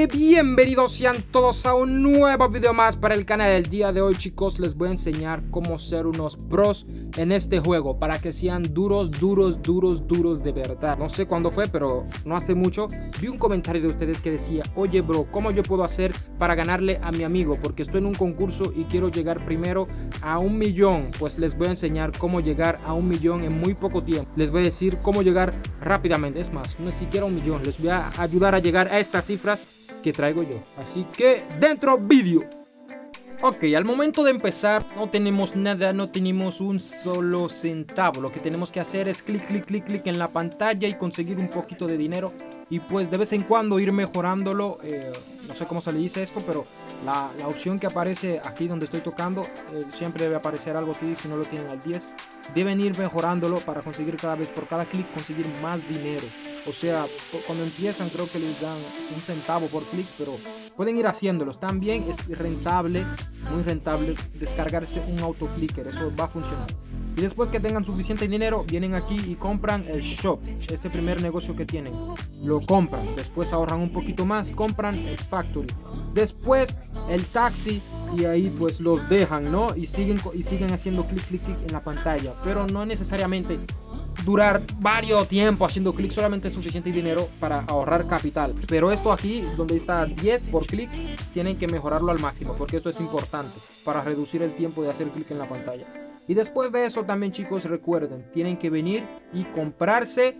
que bienvenidos sean todos a un nuevo video más para el canal. El día de hoy, chicos, les voy a enseñar cómo ser unos pros en este juego para que sean duros de verdad. No sé cuándo fue, pero no hace mucho vi un comentario de ustedes que decía: oye bro, ¿cómo yo puedo hacer para ganarle a mi amigo? Porque estoy en un concurso y quiero llegar primero a 1 millón. Pues les voy a enseñar cómo llegar a 1 millón en muy poco tiempo. Les voy a decir cómo llegar rápidamente. Es más, no siquiera 1 millón. Les voy a ayudar a llegar a estas cifras que traigo yo. Así que dentro vídeo. Ok, al momento de empezar no tenemos nada, no tenemos un solo centavo. Lo que tenemos que hacer es clic en la pantalla y conseguir un poquito de dinero. Y pues de vez en cuando ir mejorándolo. No sé cómo se le dice esto, pero la opción que aparece aquí donde estoy tocando, siempre debe aparecer algo aquí. Si no lo tienen al 10, deben ir mejorándolo para conseguir cada vez, por cada clic, conseguir más dinero. O sea, cuando empiezan creo que les dan 1 centavo por clic, pero pueden ir haciéndolos. También es rentable, muy rentable, descargarse un autoclicker. Eso va a funcionar. Y después que tengan suficiente dinero, vienen aquí y compran el shop. Ese primer negocio que tienen, lo compran. Después ahorran un poquito más, compran el factory. Después el taxi, y ahí pues los dejan, ¿no? Y siguen haciendo clic en la pantalla. Pero no necesariamente durar varios tiempo haciendo clic, solamente es suficiente dinero para ahorrar capital. Pero esto aquí, donde está 10 por clic, tienen que mejorarlo al máximo, porque esto es importante para reducir el tiempo de hacer clic en la pantalla. Y después de eso también, chicos, recuerden, tienen que venir y comprarse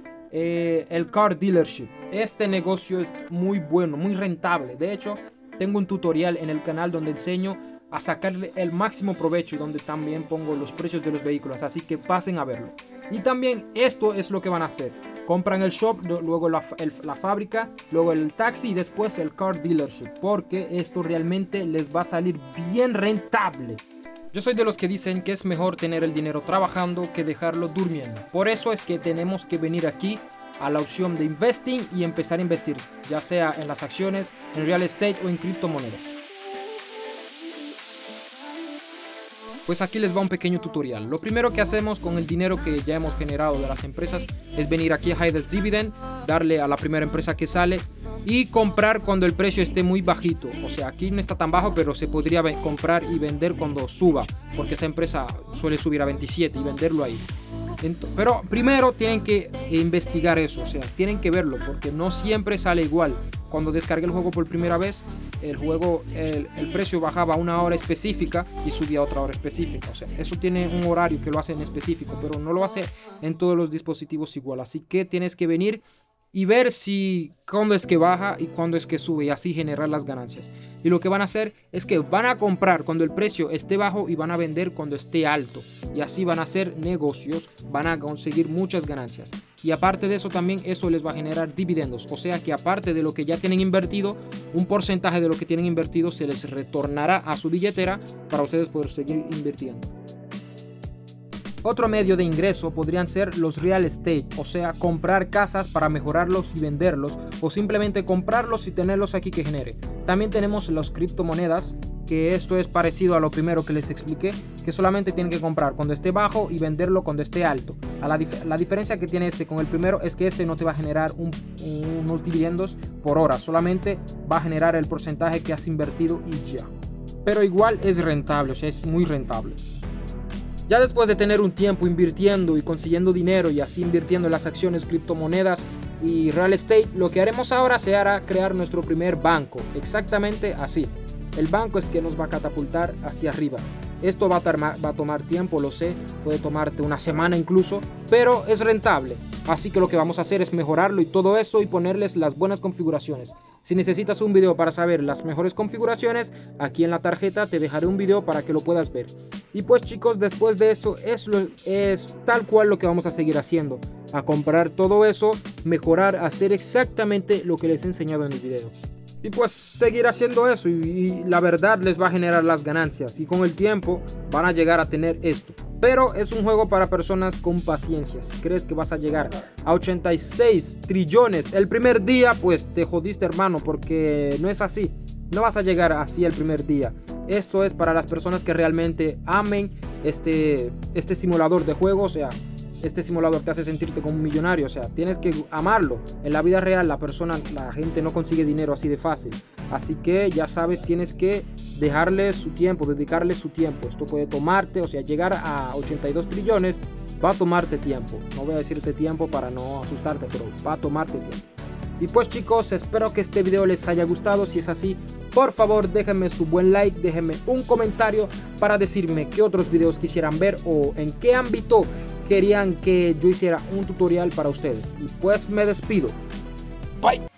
el car dealership. Este negocio es muy bueno, muy rentable. De hecho, tengo un tutorial en el canal donde enseño a sacarle el máximo provecho y donde también pongo los precios de los vehículos, así que pasen a verlo. Y también esto es lo que van a hacer: compran el shop, luego la fábrica, luego el taxi y después el car dealership, porque esto realmente les va a salir bien rentable. Yo soy de los que dicen que es mejor tener el dinero trabajando que dejarlo durmiendo. Por eso es que tenemos que venir aquí a la opción de investing y empezar a invertir, ya sea en las acciones, en real estate o en criptomonedas. Pues aquí les va un pequeño tutorial. Lo primero que hacemos con el dinero que ya hemos generado de las empresas es venir aquí a Hide Dividend, darle a la primera empresa que sale y comprar cuando el precio esté muy bajito. O sea, aquí no está tan bajo, pero se podría comprar y vender cuando suba, porque esta empresa suele subir a 27 y venderlo ahí. Pero primero tienen que investigar eso, o sea, tienen que verlo, porque no siempre sale igual. Cuando descargué el juego por primera vez, el precio bajaba a una hora específica y subía a otra hora específica. O sea, eso tiene un horario que lo hace en específico, pero no lo hace en todos los dispositivos igual. Así que tienes que venir y ver cuándo es que baja y cuándo es que sube, y así generar las ganancias. Y lo que van a hacer es que van a comprar cuando el precio esté bajo y van a vender cuando esté alto, y así van a hacer negocios, van a conseguir muchas ganancias. Y aparte de eso también, eso les va a generar dividendos, o sea que aparte de lo que ya tienen invertido, un porcentaje de lo que tienen invertido se les retornará a su billetera para ustedes poder seguir invirtiendo. Otro medio de ingreso podrían ser los real estate, o sea, comprar casas para mejorarlos y venderlos, o simplemente comprarlos y tenerlos aquí que genere. También tenemos las criptomonedas, que esto es parecido a lo primero que les expliqué, que solamente tienen que comprar cuando esté bajo y venderlo cuando esté alto. La diferencia que tiene este con el primero es que este no te va a generar unos dividendos por hora, solamente va a generar el porcentaje que has invertido y ya. Pero igual es rentable, o sea, es muy rentable. Ya después de tener un tiempo invirtiendo y consiguiendo dinero y así invirtiendo en las acciones, criptomonedas y real estate, lo que haremos ahora será crear nuestro primer banco, exactamente así. El banco es que nos va a catapultar hacia arriba. Esto va a tomar tiempo, lo sé, puede tomarte una semana incluso, pero es rentable. Así que lo que vamos a hacer es mejorarlo y todo eso y ponerles las buenas configuraciones. Si necesitas un video para saber las mejores configuraciones, aquí en la tarjeta te dejaré un video para que lo puedas ver. Y pues chicos, después de eso es tal cual lo que vamos a seguir haciendo. A comprar todo eso, mejorar, hacer exactamente lo que les he enseñado en el video. Y pues seguir haciendo eso y la verdad les va a generar las ganancias y con el tiempo van a llegar a tener esto. Pero es un juego para personas con paciencia. Si crees que vas a llegar a 86 trillones el primer día, pues te jodiste, hermano, porque no es así. No vas a llegar así el primer día. Esto es para las personas que realmente amen este simulador de juego. O sea, este simulador te hace sentirte como un millonario. O sea, tienes que amarlo. En la vida real la gente no consigue dinero así de fácil. Así que ya sabes, tienes que dejarle su tiempo, dedicarle su tiempo. Esto puede tomarte, o sea, llegar a 82 trillones va a tomarte tiempo. No voy a decirte tiempo para no asustarte, pero va a tomarte tiempo. Y pues chicos, espero que este video les haya gustado. Si es así, por favor déjenme su buen like, déjenme un comentario para decirme qué otros videos quisieran ver o en qué ámbito querían que yo hiciera un tutorial para ustedes. Y pues me despido. Bye.